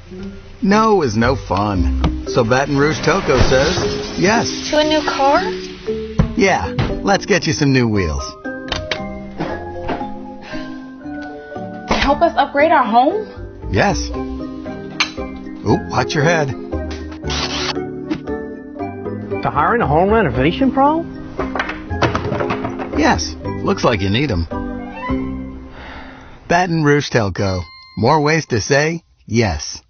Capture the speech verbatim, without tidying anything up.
No is no fun. So Baton Rouge Telco says yes. To a new car? Yeah, let's get you some new wheels. To help us upgrade our home? Yes. Oop, watch your head. To hiring a home renovation pro? Yes, looks like you need them. Baton Rouge Telco. More ways to say yes.